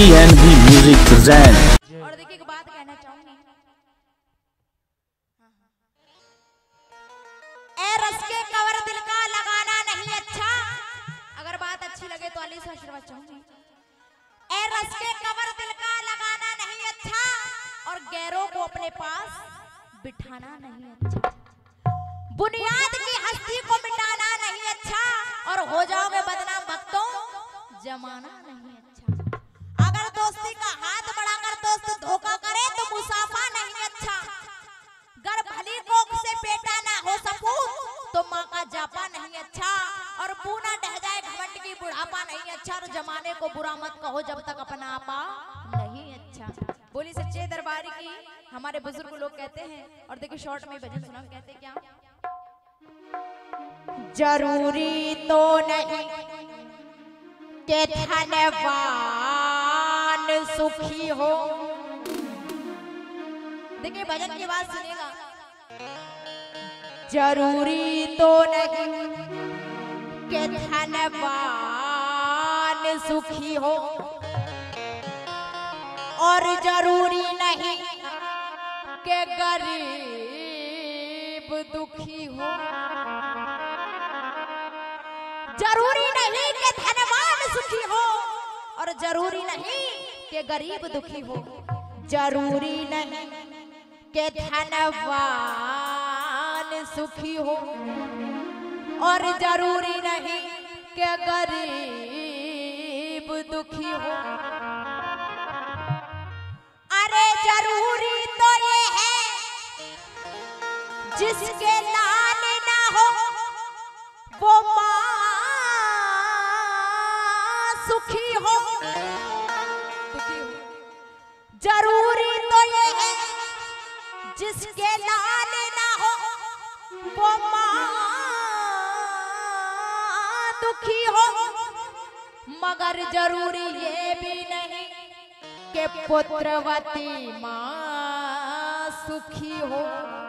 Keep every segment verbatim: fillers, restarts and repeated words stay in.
N B music present. और देखिए एक बात कहना चाहूंगी, ए रस के कवर दिल का लगाना नहीं अच्छा। अगर बात अच्छी लगे तो अली से आशीर्वाद चाहूंगी। ए रस के कवर दिल का लगाना नहीं अच्छा, और गैरों को अपने पास बिठाना नहीं अच्छा। बुनियाद की हस्ती को मिटाना नहीं अच्छा, और हो जाओगे बदनाम भक्तों जमाना नहीं अच्छा। अगर दोस्ती का हाथ बढ़ाकर दोस्त धोखा करे तो मुसाफा नहीं अच्छा। गर भली कोख से बेटा ना हो सपूत तो माँ का जापा नहीं अच्छा। और पूना ढह जाए घमंड की बुढ़ापा नहीं अच्छा। और जमाने को बुरा मत कहो जब तक अपना आपा नहीं अच्छा। बोली सच्चे दरबार की हमारे बुजुर्ग लोग कहते हैं। और देखिए शॉर्ट में भजन सुना, कहते क्या, जरूरी तो नहीं के धनवान सुखी हो। देखिए भजन की बात सुनेगा, जरूरी तो नहीं के धनवान सुखी हो, और जरूरी नहीं के गरीब दुखी हो। जरूरी नहीं कि धनवान सुखी हो, और जरूरी नहीं कि गरीब दुखी हो। जरूरी नहीं कि धनवान सुखी हो, और जरूरी नहीं कि गरीब दुखी हो। अरे जरूरी तो ये है जिसके लाल ना हो वो माँ सुखी हो। जरूरी तो ये है जिसके लाल ना हो वो माँ दुखी हो। मगर जरूरी ये भी नहीं कि पुत्रवती माँ सुखी हो।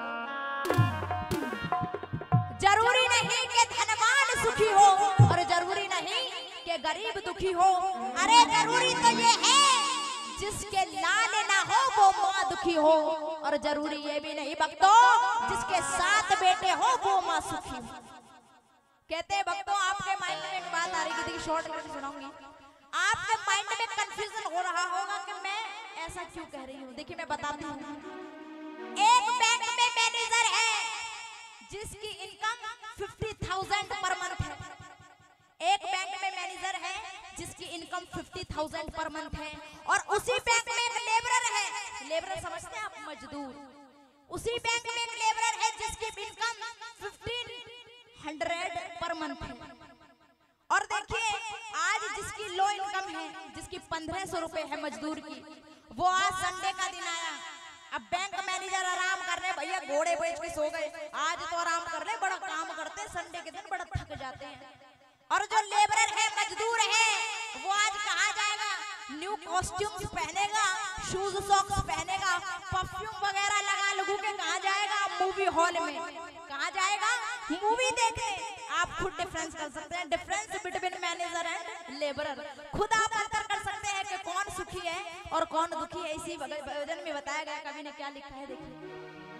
जरूरी नहीं कि धनवान सुखी हो, और जरूरी नहीं कि गरीब दुखी हो। अरे जरूरी तो ये है जिसके लाल ना हो वो माँ दुखी हो, और जरूरी ये भी नहीं भक्तों जिसके सात बेटे हो वो माँ सुखी हो। कहते हैं भक्तों आपके माइंड में एक बात आ रही थी, शॉर्ट में सुनाऊंगी। आपके माइंड में कंफ्यूजन हो रहा होगा कि मैं ऐसा क्यों कह रही हूँ। देखिए मैं बताती हूँ। एक बैंक में मैनेजर है जिसकी income fifty thousand per month है। एक बैंक में मैनेजर है जिसकी income fifty thousand per month है, और उसी बैंक में एक लेबरर है। लेबरर समझते हैं आप, मजदूर। उसी बैंक में एक लेबरर है जिसकी income fifteen hundred per month है। और देखिए आज जिसकी लो इनकम है, जिसकी पंद्रह सौ रुपए है मजदूर की, वो आज संडे का दिन आया। अब बैंक मैनेजर आराम कर रहे, भैया घोड़े बेच के सो गए, आज तो आराम कर रहे, बड़ा काम करते, संडे के दिन बड़ा थक जाते हैं। और जो लेबरर है, मजदूर है, वो आज कहाँ जाएगा, न्यू कॉस्ट्यूम्स पहनेगा, शूज सॉक्स पहनेगा, परफ्यूम वगैरह लगा लगू के कहाँ जाएगा, मूवी हॉल में। कहाँ जाएगा, मूवी देखने। आप खुद डिफरेंस कर सकते हैं, difference between manager and labourer. खुद आप अंतर कर सकते हैं कि कौन सुखी है और कौन दुखी है। इसी भजन में बताया गया, कवि ने क्या लिखा है देखिए।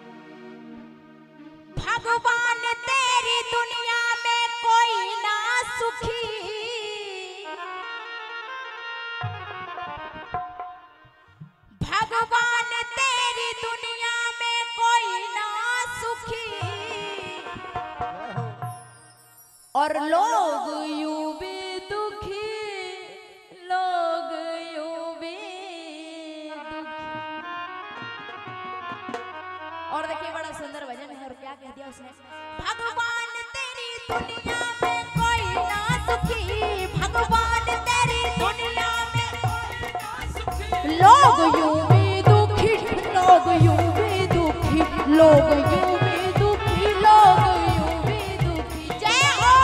भगवान तेरी दुनिया में कोई ना सुखी, भगवान तेरी दुनिया में कोई ना सुखी, और लोग यूं भी दुखी, लोग यूं भी दुखी। और देखिए बड़ा सुंदर भजन है, और क्या कह दिया उसने, भगवान तेरी दुनिया में कोई ना सुखी, भगवान तेरी दुनिया में कोई ना सुखी, लोग यूं भी दुखी, लोग यूं भी दुखी, लोग यूं भी दुखी, लोग यूं भी दुखी। जय हो।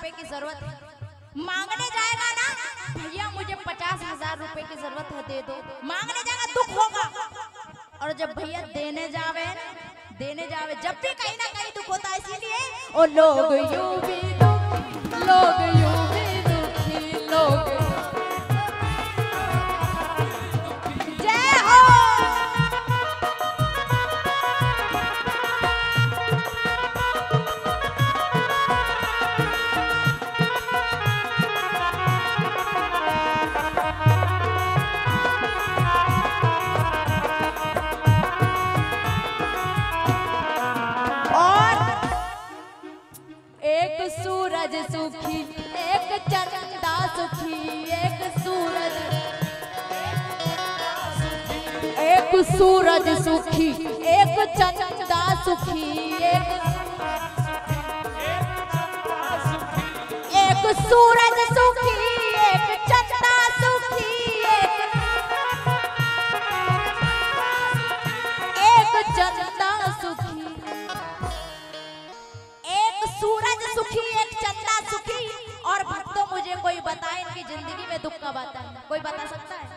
रुपए की जरूरत है, मांगने जाएगा ना भैया मुझे पचास हजार रुपए की जरूरत है दे दो, मांगने जाएगा दुख होगा। और जब भैया देने जावे देने जावे जब भी कहीं ना कहीं दुख होता है। इसीलिए ओ लोग यूं भी दुखी, लोग यूं भी दुखी, लोग जय हो। सूरज सुखी एक चंदा सुखी, एक सूरज एक सूरज सुखी एक चंदा सुखी, एक एक सूरज सुखी एक चंदा सुखी, एक एक चंदा सुखी, एक सूरज सुखी एक चंदा सुखी। और भक्तों मुझे कोई बताए इनकी जिंदगी में दुख कब आता है? कोई बता सकता है?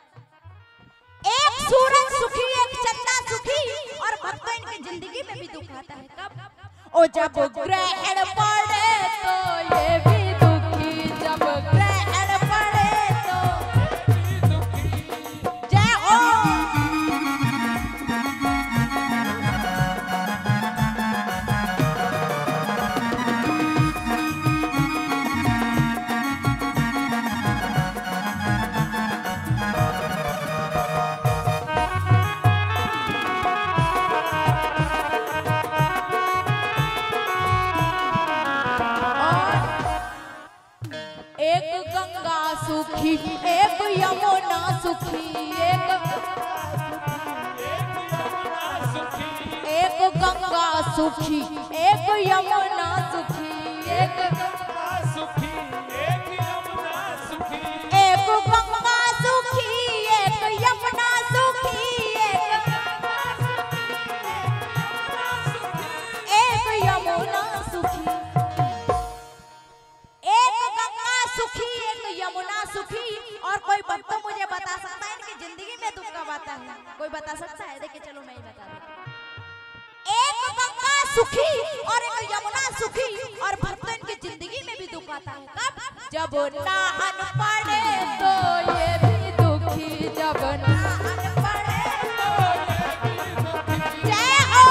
एक सूरज सुखी एक चंदा सुखी और भक्तों इनकी जिंदगी में भी दुख आता है कब? ओ जब ग्रहण पड़े तो ये भी दुखी, जब ग्रहण पड़े तो जय हो। एक गंगा सुखी एक यमुना सुखी, एक एक गंगा सुखी एक यमुना सुखी, एक एक गंगा सुखी एक यमुना सुखी, एक एक यमुना सुखी, एक गंगा सुखी एक यमुना सुखी। और कोई भक्त मुझे बता सकता है इनकी जिंदगी में दुख कब आता है? कोई बता सकता है? देखिए चलो मैं ही बता दूं। एक गंगा सुखी और एक यमुना सुखी और भक्त इनकी जिंदगी में भी दुख आता है कब? जब नाहन पड़े तो ये भी दुखी, जब नाहन पड़े तो ये भी दुखी। जय हो।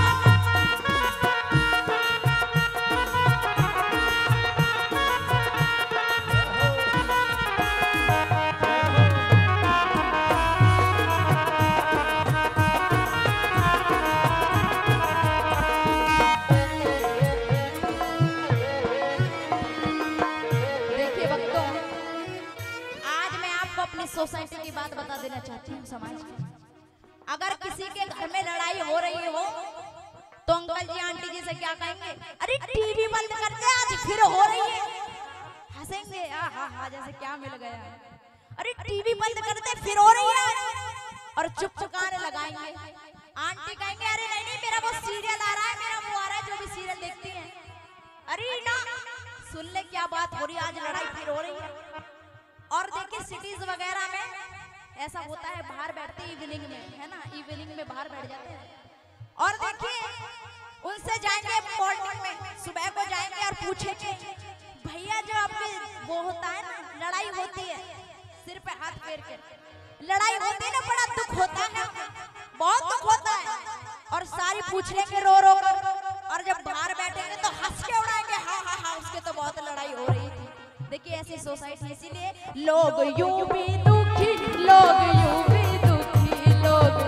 सोसाइटी की बात बता देना चाहती हूँ समाज की। अगर किसी के घर में लड़ाई हो रही हो तो अंकल जी आंटी जी से क्या कहेंगे? अरे टीवी बंद कर दे आज फिर हो रही है। हंसेंगे हाँ हाँ हाँ जैसे क्या मिल गया। अरे टीवी बंद कर दे फिर हो रही है और चुप चुकाने लगाएंगे। आंटी कहेंगे अरे नहीं नहीं मेरा वो सीरियल आ रहा है, मेरा वो आ रहा है जो भी सीरियल देखती है। अरे ना सुन ले क्या बात हो रही है, आज लड़ाई फिर हो रही है। और देखिए सिटीज वगैरह में ऐसा होता है, बाहर बैठते इवनिंग में, है ना, इवनिंग में बाहर बैठ जाते हैं। और देखिए उनसे जाएंगे मॉर्निंग में, सुबह को जाएंगे और पूछेंगे भैया जो आपके वो होता है ना लड़ाई होती है, सिर पे हाथ फेर के लड़ाई होती है ना, बड़ा दुख होता है, बहुत दुख होता है। और सारी पूछ लेंगे रो रो कर, और जब बाहर बैठेंगे तो हंस के उड़ाएंगे हाँ हाँ हाँ उसके तो बहुत लड़ाई हो रही थी। देखिए ऐसी सोसाइटी, इसीलिए लोग यूं भी दुखी, लोग यूं भी दुखी, लोग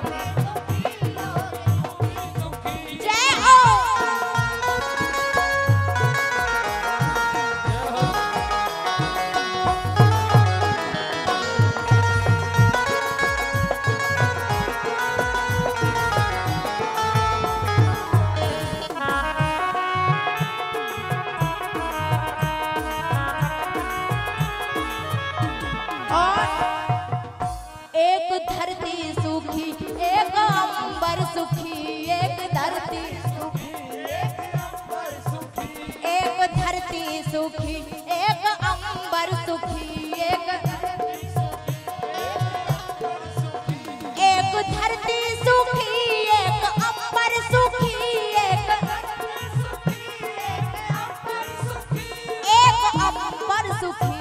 जय हो। एक धरती सूखी एक अंबर सुखी, एक धरती सूखी एक धरती सुखी एक अंबर सुखी एक एक धरती सुखी एक अंबर सुखी एक एक अंबर सुखी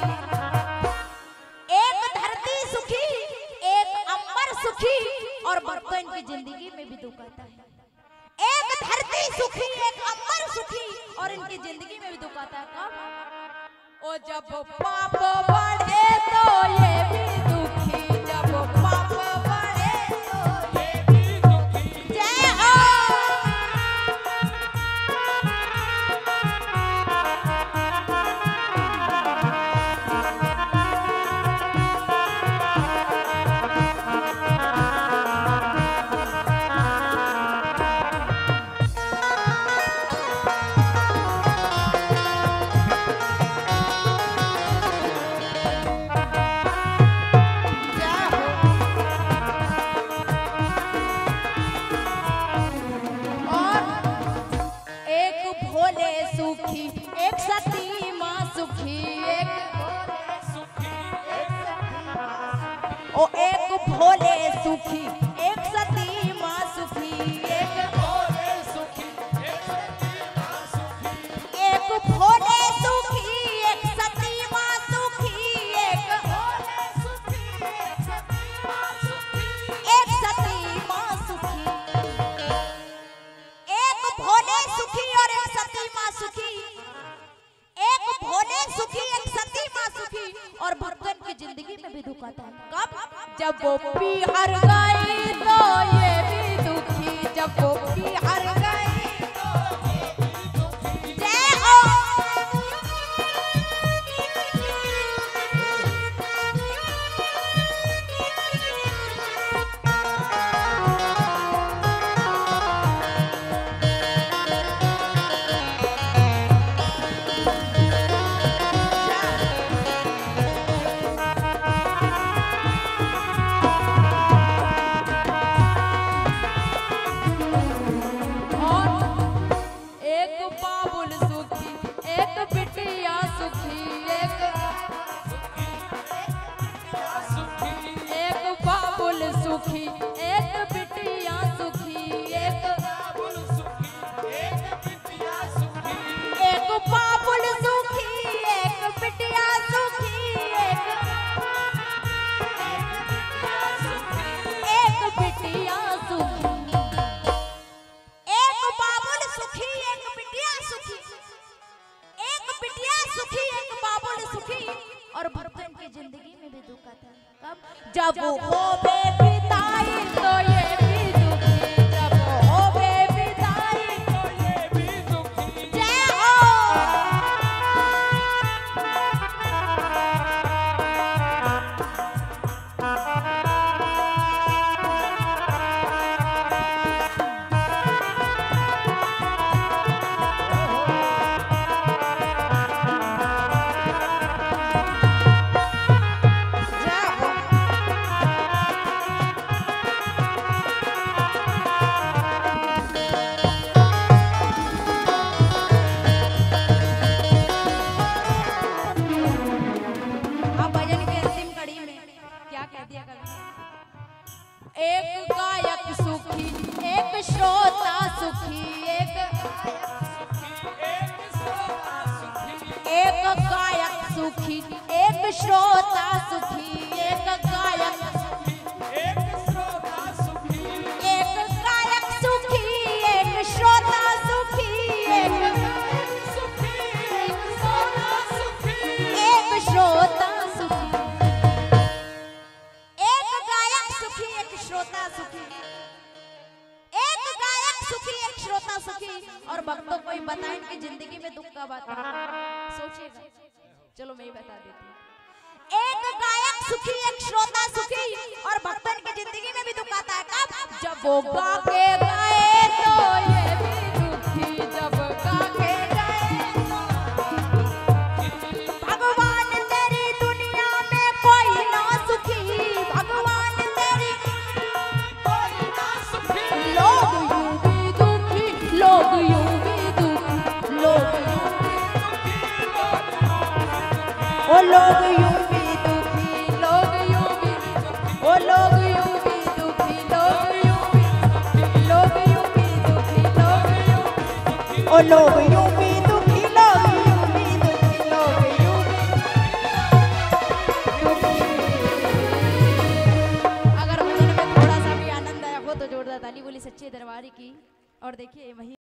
एक धरती सुखी एक अंबर सुखी और भक्तों इनकी जिंदगी में भी दुख आता है। एक धरती सुखी एक अंबर सुखी और इनकी जिंदगी में भी दुख आता है। कब? ओ जब पाप बढ़े तो ये भी दुखी जब पाप बढ़े तो ये भी दुखी। जय हो सुखी एक सती माँ सुखी एक ओ एक भोले सुखी एक सती माँ सुखी एक भोले सुखी एक भोले सुखी एक सती माँ सुखी एक एक सती माँ सुखी एक भोले सुखी और एक सती माँ सुखी एक भोले सुखी एक सती माँ सुखी और भक्तन की जिंदगी में भी दुख आता है। कब? जब वो पी हर गई तो ये भी दुखी जब वो पी हर गई तो ये भी दुखी। जय हो सुखी एक बिटिया सुखी एक एक बाबुल सुखी एक बिटिया सुखी एक एक बिटिया सुखी एक बाबुल सुखी एक बिटिया सुखी एक बिटिया सुखी एक बाबुल सुखी और भक्तन की जिंदगी में भी दुख आता है। कब? जब वो हो बेविदाई तो ये भी दुखी जब वो हो बेविदाई तो ये भी दुखी। जय हो एक गायक सुखी एक श्रोता सुखी एक एक गायक सुखी एक श्रोता सुखी एक गायक एक गायक सुखी एक श्रोता सुखी एक एक श्रोता सुखी एक गायक सुखी एक श्रोता सुखी एक गायक सुखी एक श्रोता सुखी और भक्तों को ही बताएं कि जिंदगी में दुख कब आता है। सोचिएगा, चलो मैं ही बता देती हूँ। एक गायक सुखी एक श्रोता सुखी और भक्तन की जिंदगी में भी दुख आता है। कब? जब वो गा के गाए तो ये भी दुखी जब गा के गाए तो भगवान तेरी दुनिया में कोई ना सुखी भगवान तेरी कोई ना सुखी लोग यूं भी दुखी लोग यूं भी दुखी लोग यूं भी दुखी लोग यूं भी दुखी, लोग यूं भी, ओ लोग यूं भी दुखी, लोग यूं भी, लोग यूं भी दुखी, लोग यूं, ओ लोग यूं भी दुखी, लोग यूं भी दुखी, लोग यूं भी दुखी। अगर भजन में थोड़ा सा भी आनंद आया हो तो जोरदार ताली बोली सच्चे दरबार की। और देखिए वही